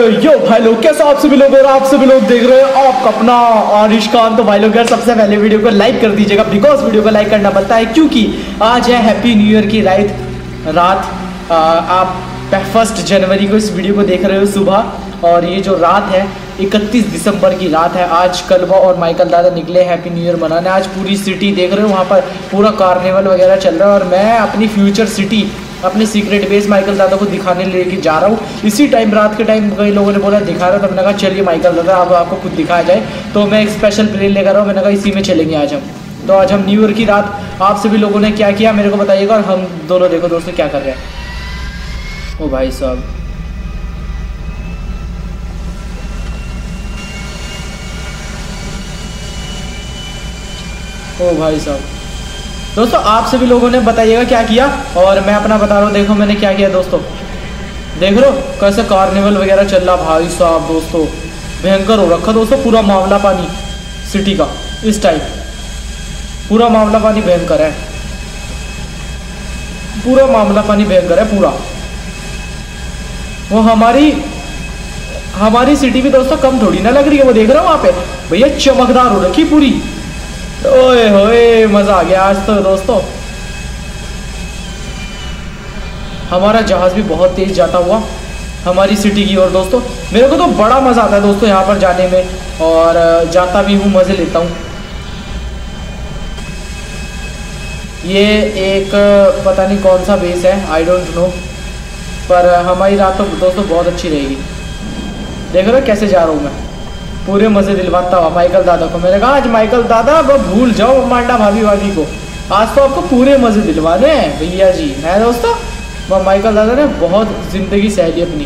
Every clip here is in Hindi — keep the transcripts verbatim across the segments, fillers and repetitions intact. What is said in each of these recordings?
यो भाई लोग कैसे आप सभी लोग और आप सभी लोग देख रहे हैं आपका अपना आरिश खान। तो भाई लोग यार सबसे पहले वीडियो को लाइक कर दीजिएगा, बिकॉज वीडियो को लाइक करना बनता है क्योंकि आज है हैप्पी न्यू ईयर की रात रात आ, आप फर्स्ट जनवरी को इस वीडियो को देख रहे हो सुबह, और ये जो रात है इकतीस दिसंबर की रात है। आज कलवा और माइकल दादा निकले हैप्पी न्यू ईयर मनाने। आज पूरी सिटी देख रहे हो, वहाँ पर पूरा कार्निवल वगैरह चल रहा है और मैं अपनी फ्यूचर सिटी, अपने सीक्रेट बेस माइकल दादा को दिखाने लेके जा रहा हूँ। इसी टाइम रात के टाइम कई लोगों ने बोला दिखा रहा है, तो मैंने कहा चलिए माइकल दादा अब आपको खुद दिखाया जाए। तो मैं एक स्पेशल प्लेन लेकर आऊँ, मैंने कहा इसी में चलेंगे आज हम। तो आज हम न्यू ईयर की रात आप सभी लोगों ने क्या किया मेरे को बताइएगा, और हम दोनों देखो दोस्तों क्या कर रहे हैं। ओ भाई साहब, ओ भाई साहब, दोस्तों आप सभी लोगों ने बताइएगा क्या किया, और मैं अपना बता रहा हूँ। देखो मैंने क्या किया दोस्तों, देख रहे हो कैसे कार्निवल वगैरह चल रहा भाई साहब। दोस्तों भयंकर हो रखा दोस्तों, पूरा मामला पानी सिटी का इस टाइम, पूरा मामला पानी भयंकर है, पूरा मामला पानी भयंकर है पूरा। वो हमारी हमारी सिटी भी दोस्तों कम थोड़ी ना लग रही है। वो देख रहे हो वहाँ पे भैया चमकदार हो रखी पूरी। ओए होए मजा आ गया आज तो दोस्तों। हमारा जहाज भी बहुत तेज जाता हुआ हमारी सिटी की ओर दोस्तों। मेरे को तो बड़ा मजा आता है दोस्तों यहाँ पर जाने में, और जाता भी हूँ, मजे लेता हूँ। ये एक पता नहीं कौन सा बेस है, आई डोंट नो, पर हमारी रात तो दोस्तों बहुत अच्छी रहेगी। देख रहे हो कैसे जा रहा हूँ मैं, पूरे मजे दिलवाता हुआ माइकल दादा को। मैंने कहा आज माइकल दादा अब भूल जाओ मांडा भाभी भाभी को, आज तो आपको पूरे मजे दिलवाने हैं भैया जी है दोस्तों। वह माइकल दादा ने बहुत जिंदगी सहली अपनी,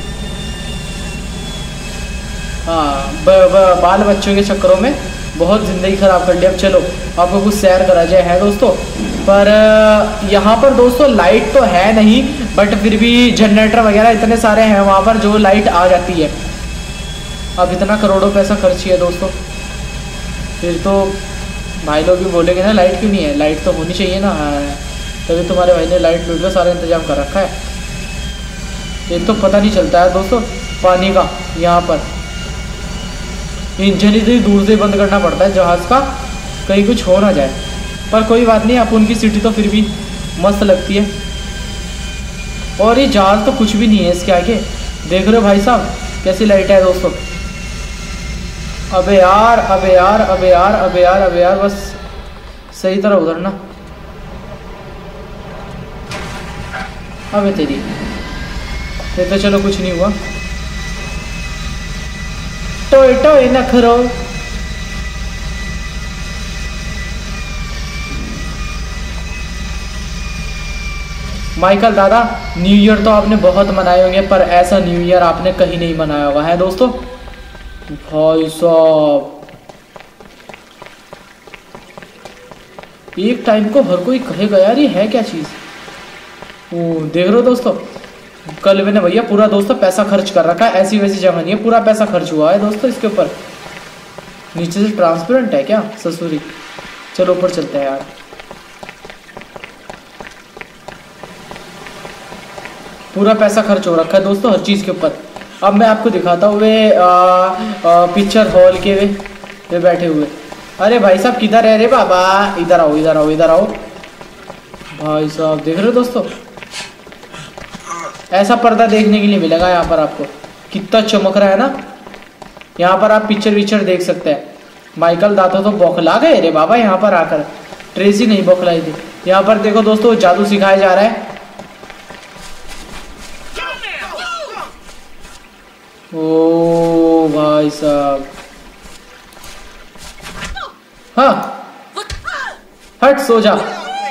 हाँ ब, ब, बाल बच्चों के चक्करों में बहुत ज़िंदगी ख़राब कर ली। अब चलो आपको कुछ सैर करा जाए है दोस्तों। पर यहाँ पर दोस्तों लाइट तो है नहीं, बट फिर भी जनरेटर वगैरह इतने सारे हैं वहाँ पर जो लाइट आ जाती है। अब इतना करोड़ों पैसा खर्च किया दोस्तों, फिर तो भाई लोग भी बोलेंगे ना लाइट क्यों नहीं है, लाइट तो होनी चाहिए ना। हाँ तभी तुम्हारे भाई ने लाइट लूट का सारा इंतजाम कर रखा है। एक तो पता नहीं चलता है दोस्तों पानी का, यहाँ पर इंजन इतनी दूर से बंद करना पड़ता है जहाज़ का, कहीं कुछ हो ना जाए। पर कोई बात नहीं, आप उनकी सिटी तो फिर भी मस्त लगती है। और ये जहाज़ तो कुछ भी नहीं है इसके आगे, देख रहे हो भाई साहब कैसी लाइट है दोस्तों। अबे यार अबे यार अबे यार अबे यार अबे यार बस सही तरह उधरना। अबे तेरी, ये तो चलो कुछ नहीं हुआ। टोए टोए नखरो, माइकल दादा न्यू ईयर तो आपने बहुत मनाए होंगे, पर ऐसा न्यू ईयर आपने कहीं नहीं मनाया हुआ है दोस्तों। भाई साहब एक टाइम को हर कोई कहेगा यार ये है क्या चीज़। ओ देख रहे हो दोस्तों, कल मैंने भैया पूरा दोस्तों पैसा खर्च कर रखा है, ऐसी वैसी जगह नहीं है, पूरा पैसा खर्च हुआ है दोस्तों इसके ऊपर। नीचे से ट्रांसपेरेंट है क्या ससुरी। चलो ऊपर चलते हैं यार, पूरा पैसा खर्च हो रखा है दोस्तों हर चीज़ के ऊपर। अब मैं आपको दिखाता हूँ वे पिक्चर हॉल के वे वे बैठे हुए। अरे भाई साहब किधर है रे बाबा, इधर आओ इधर आओ इधर आओ। भाई साहब देख रहे हो दोस्तों, ऐसा पर्दा देखने के लिए मिलेगा यहाँ पर आपको, कितना चमक रहा है ना। यहाँ पर आप पिक्चर विक्चर देख सकते हैं। माइकल दादा तो बौखला गए रे बाबा यहाँ पर आकर, ट्रेसी नहीं बौखलाई थी। यहाँ पर देखो दोस्तों जादू सिखाया जा रहा है। ओ भाई साहब, हाँ हट सो जा।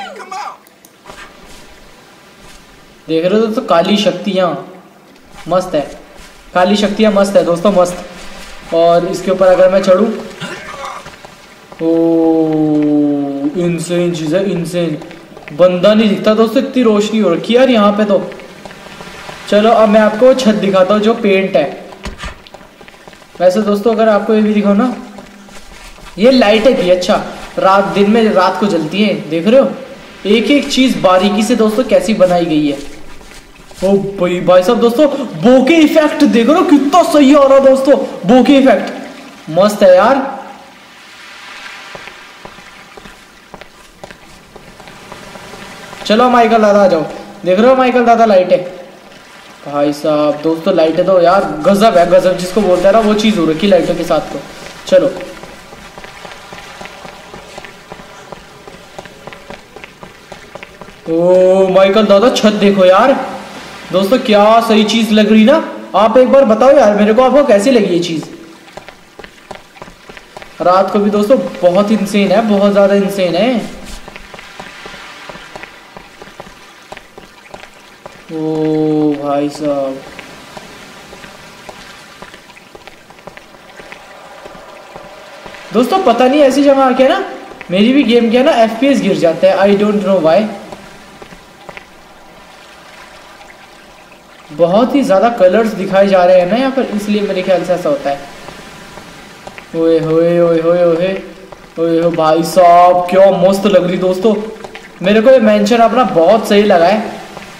देख रहे हो दोस्तों काली शक्तियाँ मस्त है, काली शक्तियाँ मस्त है दोस्तों मस्त। और इसके ऊपर अगर मैं चढ़ूँ, ओ इनसेन चीज़ है इनसेन, बंदा नहीं दिखता दोस्तों, इतनी रोशनी हो रखी है यार यहाँ पे तो। चलो अब मैं आपको छत दिखाता हूँ जो पेंट है। वैसे दोस्तों अगर आपको ये भी दिखाओ ना, ये लाइटें भी अच्छा रात दिन में रात को जलती है। देख रहे हो एक एक चीज़ बारीकी से दोस्तों कैसी बनाई गई है। ओ भाई भाई साहब दोस्तों, बोके इफेक्ट देख रहे हो कितना सही आ रहा है दोस्तों। बोके इफेक्ट मस्त है यार। चलो माइकल दादा आ जाओ। देख रहे हो माइकल दादा लाइट है भाई साहब दोस्तों, लाइट है तो यार गजब है, गजब जिसको बोलते हैं ना वो चीज हो रखी लाइटों के साथ तो। चलो ओ माइकल दादा छत देखो यार दोस्तों, क्या सही चीज लग रही ना। आप एक बार बताओ यार मेरे को, आपको कैसी लगी ये चीज। रात को भी दोस्तों बहुत इंसेन है, बहुत ज्यादा इंसेन है। ओ भाई साहब दोस्तों, पता नहीं ऐसी जगह आके ना मेरी भी गेम के ना एफपीएस गिर जाता है। I don't know why. बहुत ही ज्यादा कलर्स दिखाए जा रहे हैं ना यहाँ पर, इसलिए मेरे ख्याल से ऐसा होता है। ओए होए ओए होए ओए ओए हो भाई साहब, क्या मस्त लग रही दोस्तों। मेरे को ये मेंशन अपना बहुत सही लगा है।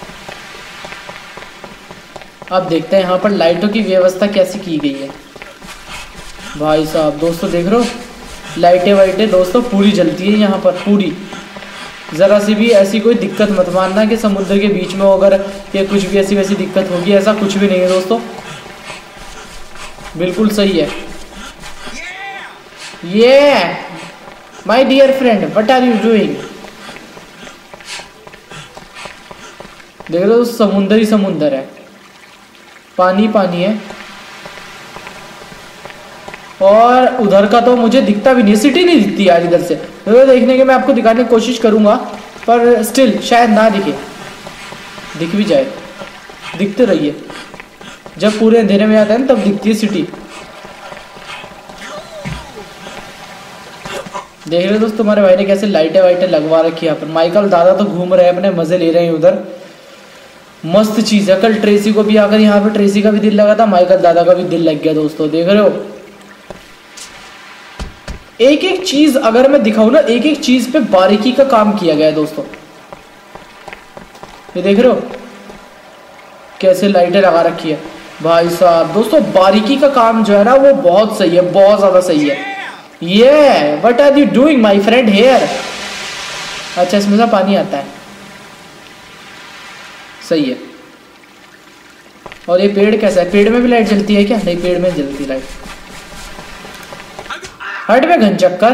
अब देखते हैं यहाँ पर लाइटों की व्यवस्था कैसी की गई है। भाई साहब दोस्तों देख रहे हो, लाइटें वाइटें दोस्तों पूरी जलती है यहाँ पर पूरी। ज़रा सी भी ऐसी कोई दिक्कत मत मानना कि समुद्र के बीच में अगर ये कुछ भी ऐसी वैसी दिक्कत होगी, ऐसा कुछ भी नहीं है दोस्तों, बिल्कुल सही है। ये my dear friend what are you doing. देख रहे हो समुंदर ही समुंदर है, पानी पानी है। और उधर का तो मुझे दिखता भी नहीं, सिटी नहीं दिखती यार इधर से। तो देखने के मैं आपको दिखाने की कोशिश करूंगा, पर स्टिल शायद ना दिखे। दिख भी जाए, दिखते रहिए। जब पूरे अंधेरे में आता है ना तब दिखती है सिटी। देख रहे हो दोस्त तुम्हारे भाई ने कैसे लाइटें वाइटें लगवा रखी है यहाँ पर। माइकल दादा तो घूम रहे हैं, अपने मजे ले रहे हैं उधर। मस्त चीज है। कल ट्रेसी को भी आकर यहाँ पे ट्रेसी का भी दिल लगा था, माइकल दादा का भी दिल लग गया दोस्तों। देख रहे हो एक एक चीज अगर मैं दिखाऊं ना, एक एक चीज पे बारीकी का काम किया गया है दोस्तों। ये देख रहे हो कैसे लाइटें लगा रखी है भाई साहब दोस्तों। बारीकी का काम जो है ना वो बहुत सही है, बहुत ज्यादा सही है। ये what are you doing my friend here. अच्छा इसमें से पानी आता है, सही है। और ये पेड़ कैसा है, पेड़ में भी लाइट जलती है क्या। नहीं पेड़ में जलती लाइट। हट में घन चक्कर,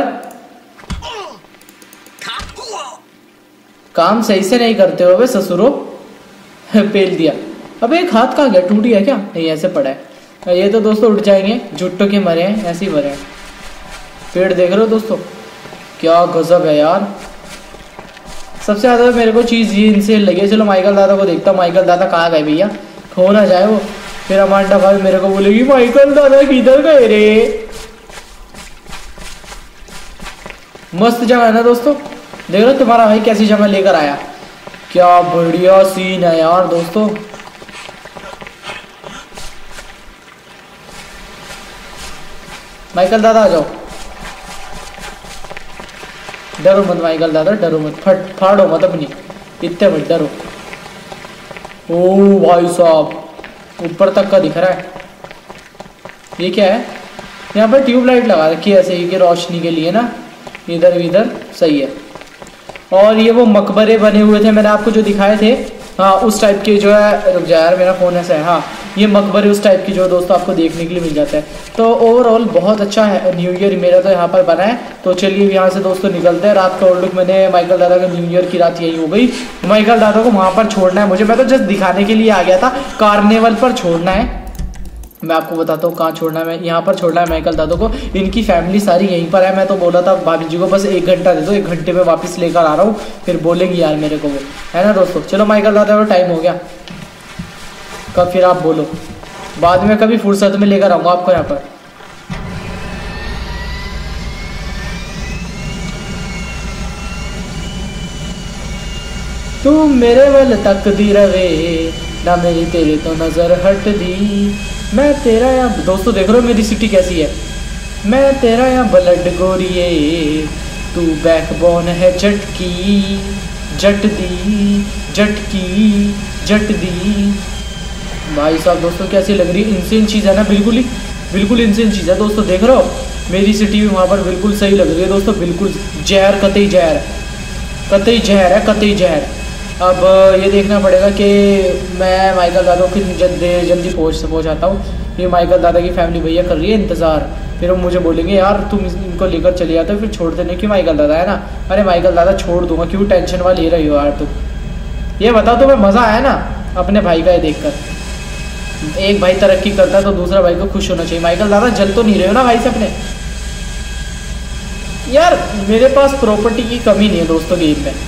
काम सही से नहीं करते हो बे ससुरो। पेल दिया। अबे एक हाथ कहाँ गया, टूट गया क्या। नहीं ऐसे पड़ा है। ये तो दोस्तों उठ जाएंगे, जुट्टो के मरे हैं, ऐसे ही मरे हैं। पेड़ देख रहे हो दोस्तों क्या गजब है यार। सबसे ज्यादा मेरे को चीज ये इनसे लगी। चलो माइकल दादा को देखता हूँ, माइकल दादा कहाँ गए भैया, खो ना जाए वो। फिर अमांडा भाई मेरे को बोलेगी माइकल दादा किधर गए रे। मस्त जगह है ना दोस्तों। देख रहे हो तुम्हारा भाई कैसी जगह लेकर आया, क्या बढ़िया सीन है यार दोस्तों। माइकल दादा आ जाओ। डरो मत माइकल दादा, डरो मत, फट फाड़ो मत अपनी, इतने मत डरो। ओ भाई साहब ऊपर तक का दिख रहा है। ये क्या है, यहाँ पर ट्यूबलाइट लगा रखी है ऐसे ही कि रोशनी के लिए ना, इधर इधर सही है। और ये वो मकबरे बने हुए थे मैंने आपको जो दिखाए थे, हाँ उस टाइप के जो है। रुक जा यार मेरा फ़ोन ऐसा है। हाँ ये मकबरे उस टाइप की जो दोस्तों आपको देखने के लिए मिल जाता है। तो ओवरऑल बहुत अच्छा है न्यू ईयर मेरा तो यहाँ पर बना है। तो चलिए यहाँ से दोस्तों निकलते हैं। रात का आउटलुक मैंने माइकल दादा का न्यू ईयर की रात यही हो गई। माइकल दादा को वहाँ पर छोड़ना है मुझे, मैं तो जस्ट दिखाने के लिए आ गया था। कार्निवल पर छोड़ना है, मैं आपको बताता हूँ कहाँ छोड़ना है। मैं यहाँ पर छोड़ना है माइकल दादा को, इनकी फैमिली सारी यहीं पर है। मैं तो बोला था भाभी जी को बस एक घंटा दे दो, एक घंटे में वापस लेकर आ रहा हूँ, फिर बोलेंगी यार मेरे को वो, है ना दोस्तों। चलो माइकल दादा का टाइम हो गया, कब फिर आप बोलो, बाद में कभी फुर्सत में लेकर आऊँगा आपको यहाँ पर। तू मेरे वल तक दी रवे ना, मेरी तेरे तो नजर हट दी। मैं तेरा या दोस्तों देख रहे हो मेरी सिटी कैसी है। मैं तेरा या ब्लड गोरिए, तू बैकबोन है जट की, जट दी जट की। जट दी। भाई साहब दोस्तों कैसी लग रही है, इंसेन चीज़ है ना, बिल्कुल ही बिल्कुल इंसेन चीज़ है दोस्तों। देख रहे हो मेरी सिटी भी वहाँ पर बिल्कुल सही लग रही है दोस्तों, बिल्कुल जहर, कतई जहर, कतई जहर है, कतई जहर। अब ये देखना पड़ेगा कि मैं माइकल दादा को जल्दी जल्दी पहुँच पहुँचाता हूँ। ये माइकल दादा की फैमिली भैया कर रही है इंतज़ार, फिर वो मुझे बोलेंगे यार तुम इनको लेकर चले जाते हो, फिर छोड़ देने क्यों माइकल दादा, है ना। अरे माइकल दादा छोड़ दूंगा, क्यों टेंशन वाली ले रही हो यार तुम। ये बताओ तुम्हें मज़ा आया ना अपने भाई का ये देखकर। एक भाई तरक्की करता है तो दूसरा भाई को खुश होना चाहिए। माइकल दादा जल तो नहीं रहे हो ना भाई से अपने। यार मेरे पास प्रॉपर्टी की कमी नहीं है दोस्तों गेम में,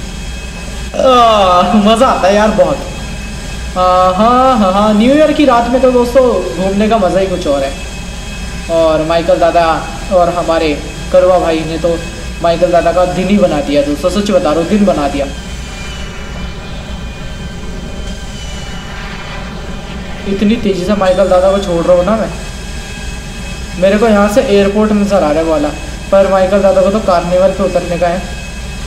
मज़ा आता है यार बहुत। हाँ हाँ हाँ, न्यू ईयर की रात में तो दोस्तों घूमने का मज़ा ही कुछ और है। और माइकल दादा और हमारे करवा भाई ने तो माइकल दादा का दिन ही बना दिया दोस्तों, सच बता रहा हूँ दिन बना दिया। इतनी तेज़ी से माइकल दादा को छोड़ रहा हूँ ना मैं। मेरे को यहाँ से एयरपोर्ट नज़र आ रहा है वाला, पर माइकल दादा को तो कार्निवल पे उतरने का है।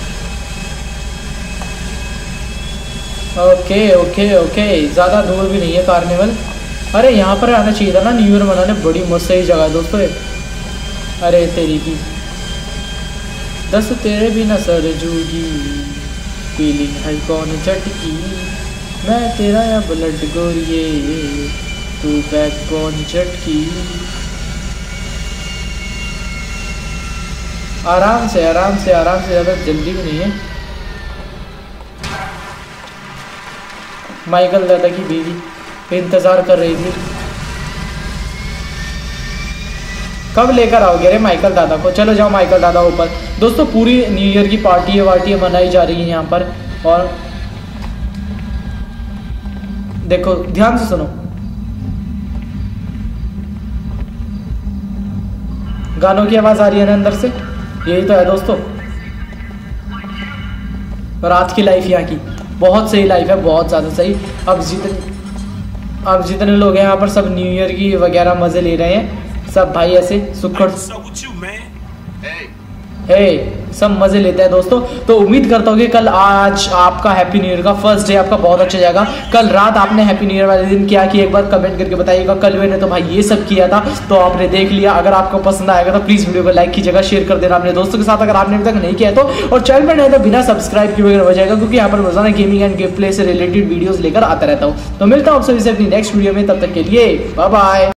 ओके ओके ओके, ज़्यादा दूर भी नहीं है कार्निवल। अरे यहाँ पर आना चाहिए था ना न्यू ईयर मनाने, बड़ी मस्त सही जगह है दोस्तों। अरे तेरी की दस तेरे बिना सर जूगी, फीलिंग है कौन झटकी, मैं तेरा या ब्लड गोरिये, तू बैक कौन झटकी। आराम से आराम से आराम से, ज़्यादा जल्दी भी नहीं है। माइकल दादा की बीवी इंतज़ार कर रही थी, कब लेकर आओगे रे माइकल दादा को। चलो जाओ माइकल दादा ऊपर। दोस्तों पूरी न्यू ईयर की पार्टी है वार्टी मनाई जा रही है यहाँ पर। और देखो ध्यान से सुनो, गानों की आवाज़ आ रही है ना अंदर से, यही तो है दोस्तों रात की लाइफ यहाँ की। बहुत सही लाइफ है, बहुत ज़्यादा सही। अब जितने अब जितने लोग हैं यहाँ पर सब न्यू ईयर की वगैरह मज़े ले रहे हैं, सब भाई ऐसे सुखड़ हे सब मज़े लेते हैं दोस्तों। तो उम्मीद करता हूँ कि कल आज आपका हैप्पी न्यू ईयर का फर्स्ट डे आपका बहुत अच्छा जाएगा। कल रात आपने हैप्पी न्यू ईयर वाले दिन क्या किया एक बार कमेंट करके बताइएगा। कल मैंने तो भाई ये सब किया था, तो आपने देख लिया। अगर आपको पसंद आएगा तो प्लीज़ वीडियो को लाइक कीजिएगा, शेयर कर देना अपने दोस्तों के साथ अगर आपने अभी तक नहीं किया तो। और चैनल पर नहीं तो बिना सब्सक्राइब किए वगैरह हो जाएगा, क्योंकि यहाँ पर रोजाना गेमिंग एंड गेम प्ले से रिलेटेड वीडियोज़ लेकर आता रहता हूँ। तो मिलता हूँ आप सभी से अपनी नेक्स्ट वीडियो में, तब तक के लिए बाय बाय।